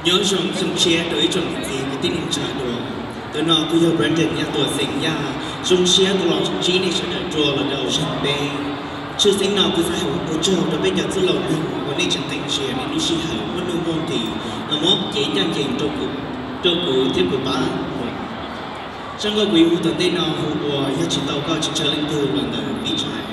nhớ rằng dùng chia tới trong gì cái tin hình trả đồ tôi nói cứ yêu Brandon nhà tuổi sinh nhà dùng chia tôi lo chỉ này sẽ đợi chùa là đầu chẳng bê chưa sinh nào cứ phải hậu ô châu đã bây giờ cứ lâu đừngวันนี้ฉันแต่งเชียร์ในนิชิหาวันนู้นมองตีละมอกเจี๋ยยังเจี๋ยโจกุเทียบกับป้าฉันก็วิวตอนเต้นเอาหัวอยากจิตเตาก็จิตเชลิงตัววันเดิมวิจัย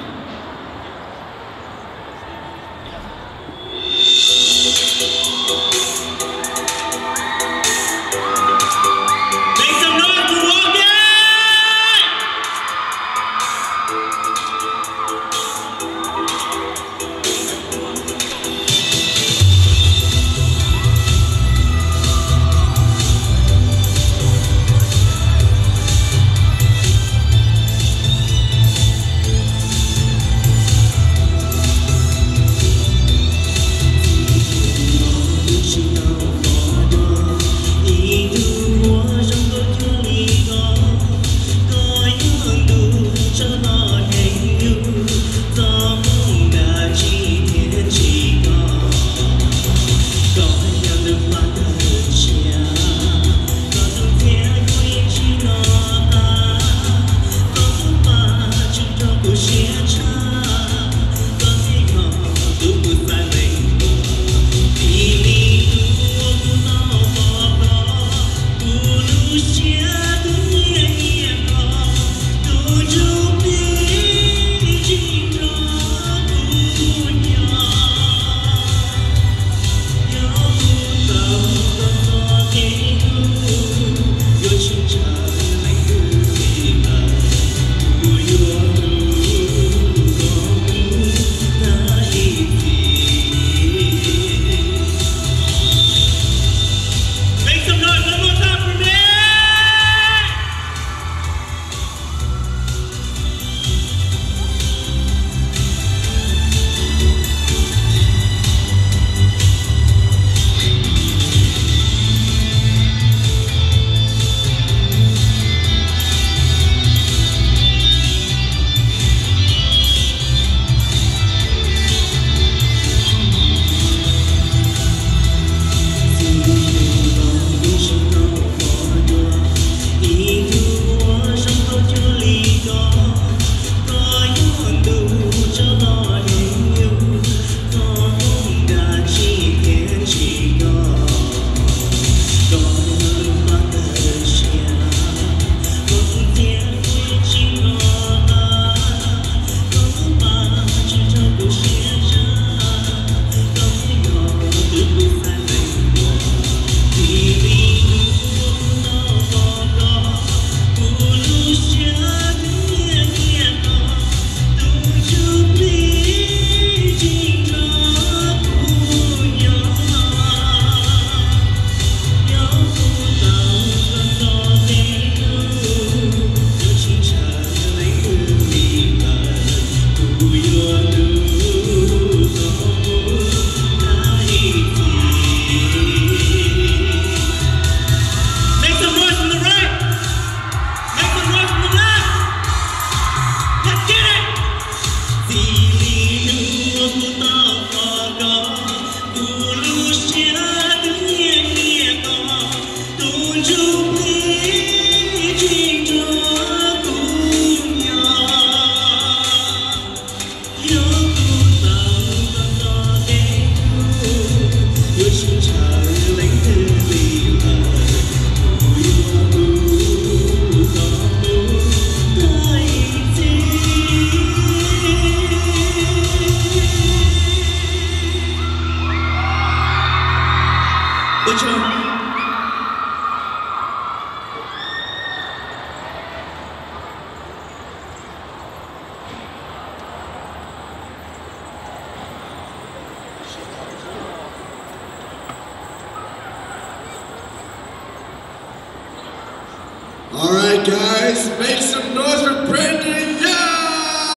All right, guys, make some